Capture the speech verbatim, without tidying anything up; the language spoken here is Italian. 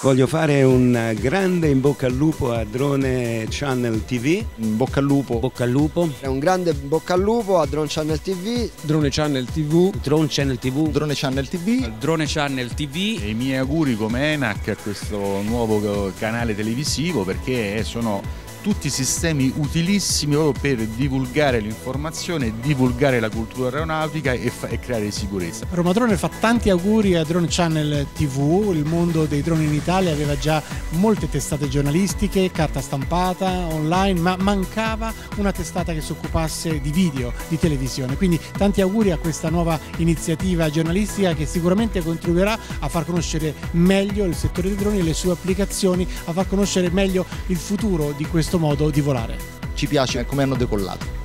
Voglio fare un grande in bocca al lupo a Drone Channel ti vu. In bocca al lupo. Bocca al lupo. Un grande bocca al lupo a Drone Channel ti vu. Drone Channel ti vu. Drone Channel ti vu. Drone Channel ti vu. Drone Channel ti vu. E i miei auguri come ENAC a questo nuovo canale televisivo, perché sono tutti sistemi utilissimi proprio per divulgare l'informazione, divulgare la cultura aeronautica e, fa- e creare sicurezza. Roma Drone fa tanti auguri a Drone Channel ti vu. Il mondo dei droni in Italia aveva già molte testate giornalistiche, carta stampata, online, ma mancava una testata che si occupasse di video, di televisione. Quindi tanti auguri a questa nuova iniziativa giornalistica che sicuramente contribuirà a far conoscere meglio il settore dei droni e le sue applicazioni, a far conoscere meglio il futuro di questo modo di volare. Ci piace come hanno decollato.